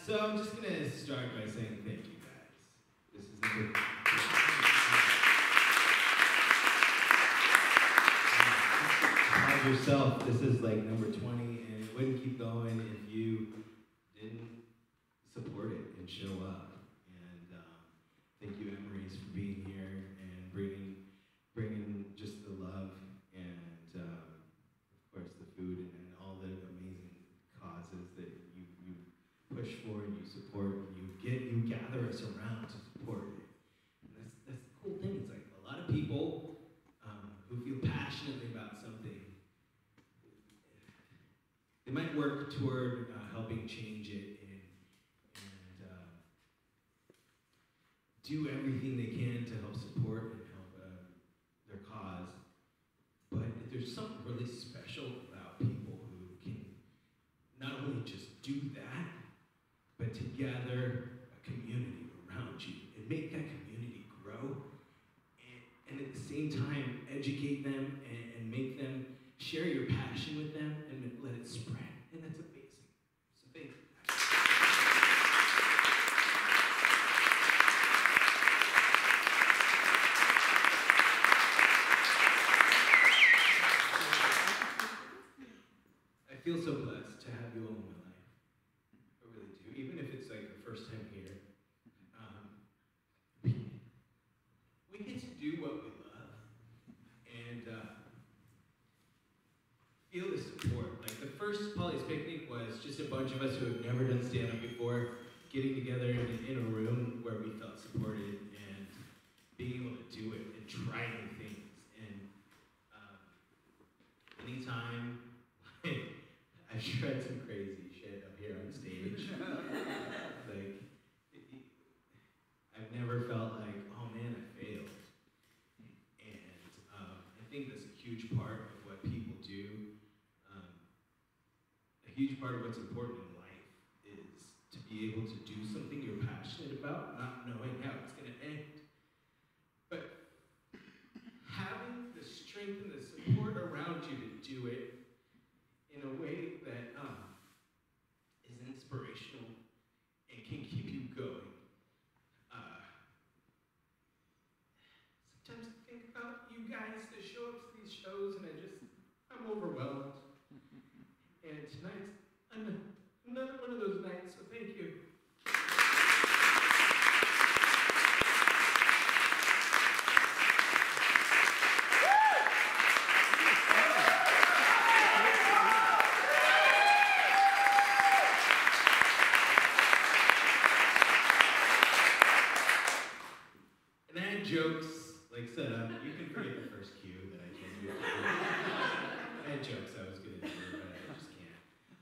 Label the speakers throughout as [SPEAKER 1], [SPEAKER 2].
[SPEAKER 1] So I'm just gonna start by saying thank you guys. This is a good. As yourself, this is like number 20, and it wouldn't keep going if you didn't support it and show up. And thank you, Emery's, for being here and bringing just the love and of course the food and all the amazing causes that you push for and you support and you gather us around to support it. And that's the cool thing. It's like a lot of people who feel passionately about something, they might work toward helping change it and do everything they can to help support and help their cause. But there's something really special about people who can not only just do that, but to gather a community around you and make that community grow, and at the same time educate them and make them share your passion with them and let it spread. And that's amazing. So thank you. I feel so blessed to have you all in my life. I really do. Even if it's like the first time here. We get to do what we love. And feel the support. Like the first Polly's Picnic was just a bunch of us who have never done stand-up before, getting together in a room where we felt supported and being able to do it and try new things. And anytime, I've tried some crazy shit up here on stage. Like, I've never felt like, oh man, I failed. And I think that's a huge part of what people do. A huge part of what's important in life is to be able to do something you're passionate about, not knowing how it's going to end. But having the strength and the support around you to do it in a way that is inspirational and can keep you going. Sometimes I think about you guys that show up to these shows and I'm overwhelmed. And tonight's another one of those nights, so thank you. And I had jokes, like set up. You can forget the first cue that I told you. I had jokes I was going to do, but I just can't.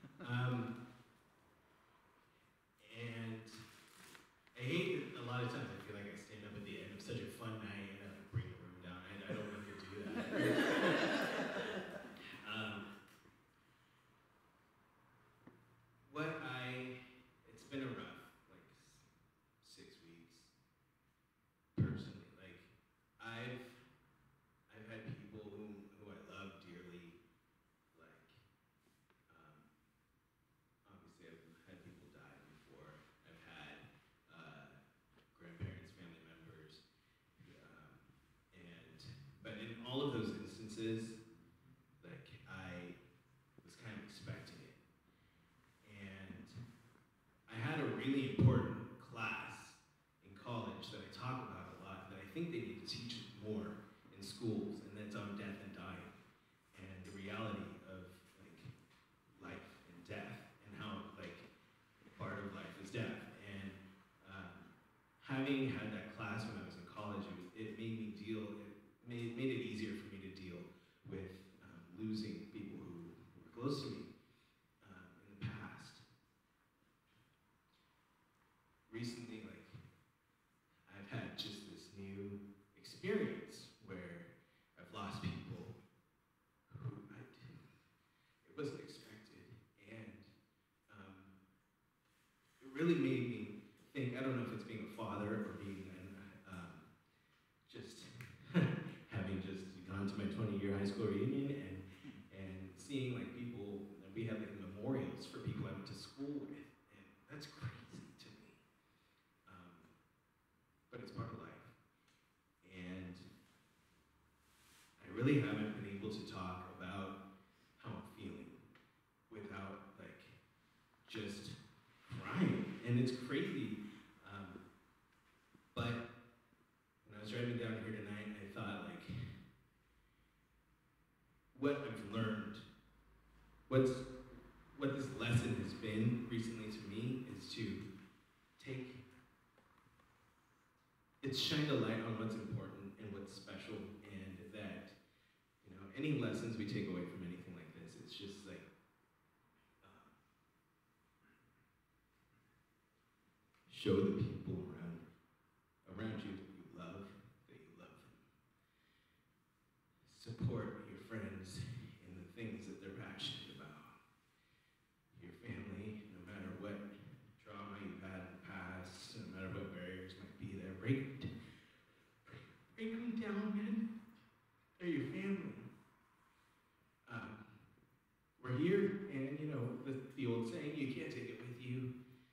[SPEAKER 1] And I hate that a lot of times I feel like I stand up at the end of such a fun night and I bring the room down. I don't want to do that. It's been a rough, like, 6 weeks, personally. Like, I've had people who I love dearly, like, obviously I've had people die before. I've had grandparents, family members, but in all of those instances, like, I was kind of expecting it. And I had a really important class in college that I talk about a lot, that I think they need to teach more in schools, and that's on death and dying, and the reality of, like, life and death, and how, like, part of life is death. And having had that class when I was in college, it made it easier for me to deal with losing people who were close to me in the past. Recently, like, I've had just this new experience just crying, and it's crazy. But when I was driving down here tonight, I thought, like, what I've learned, what this lesson has been recently to me is to it's shined a light on what's important and what's special, and that, any lessons we take away from anything like this, it's just like, show the people around you that you love them. Support your friends in the things that they're passionate about. Your family, no matter what trauma you've had in the past, no matter what barriers might be there, break them down, man. They're your family. We're here, and the old saying, you can't take it with you.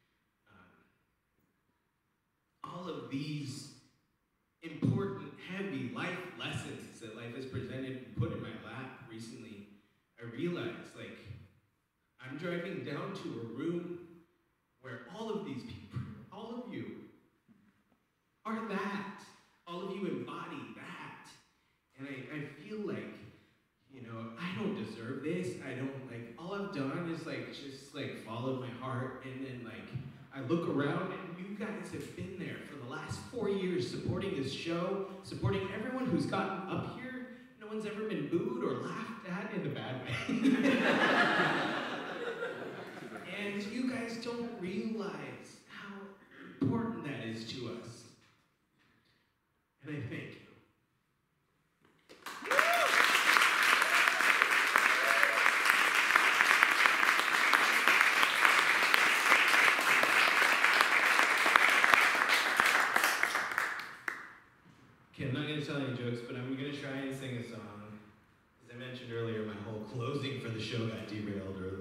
[SPEAKER 1] All of these important, heavy life lessons that life has presented and put in my lap recently, I realized, like, I'm driving down to a room where all of these people, all of you, are that. All of you embody that. And I feel like, I don't deserve this. All I've done is, just followed my heart, and then, I look around, and you guys have been there for the last 4 years supporting this show, supporting everyone who's gotten up here. No one's ever been booed or laughed at in a bad way. And you guys don't realize how important that is to us. And I thank you. Okay, I'm not going to tell any jokes, but I'm going to try and sing a song. As I mentioned earlier, my whole closing for the show got derailed earlier.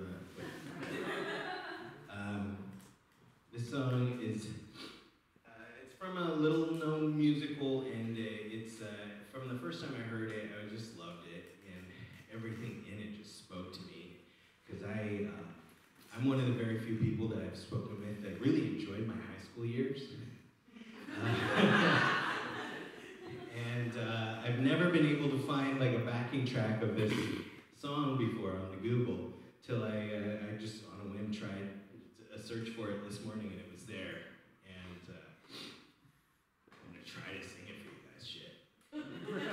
[SPEAKER 1] This song is, it's from a little-known musical, and it's, from the first time I heard it, I just loved it, and everything in it just spoke to me, because I'm one of the very few people that I've spoken with that really enjoyed my high school years. And I've never been able to find a backing track of this song before on the Google, till I just on a whim tried a search for it this morning, and it was there. And I'm gonna try to sing it for you guys. Shit.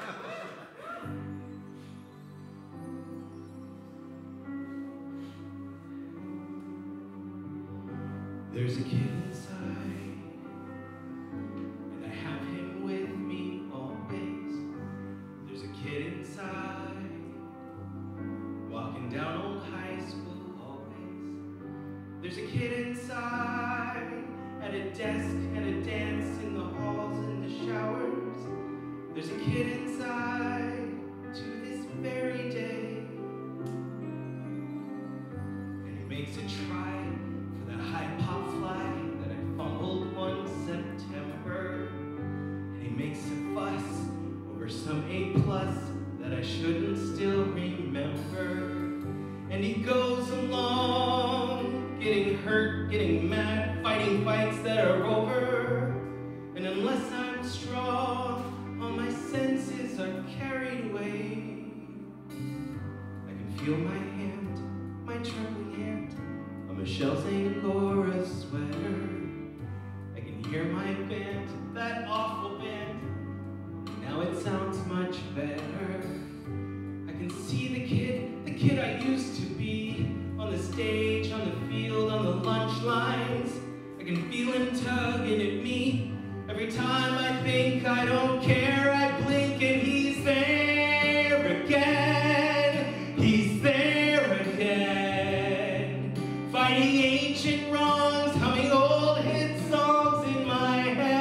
[SPEAKER 1] There's a kid inside, and I have him with me always. There's a kid inside, walking down old high school hallways. There's a kid inside, at a desk, at a dance in the halls and the showers. There's a kid inside, to this very day. And he makes a try for that high pop fly that I fumbled one September. And he makes a fuss over some A+ that I shouldn't still remember. And he goes along, getting hurt, getting mad, fighting fights that are over. And unless I'm strong, all my senses are carried away. I can feel my hand, my trembling hand, on Michelle's Angora sweater. I can hear my band, that awful band. Now it sounds much better. I can see the kid I used to be, on the stage, on the field, on the lunch lines. I can feel him tugging at me. Every time I think I don't care, I blink and he's there again. He's there again. Fighting ancient wrongs, humming old hit songs in my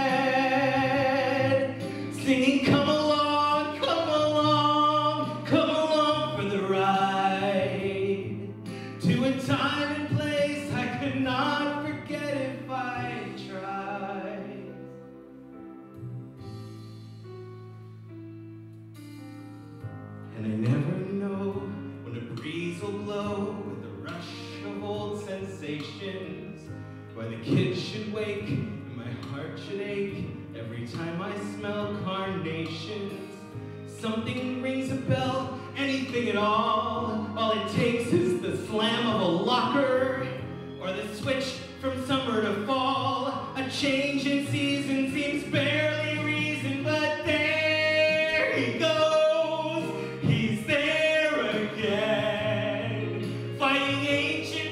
[SPEAKER 1] head. Singing, come along, come along, come along for the ride. To a time and place I could not forget if I tried. And I never know when a breeze will blow with a rush of old sensations. Why the kids should wake and my heart should ache every time I smell carnations. Something rings a bell, anything at all. All it takes is the slam of a locker, or the switch from summer to fall. A change in season seems barely reason, but there he goes. He's there again, fighting ancient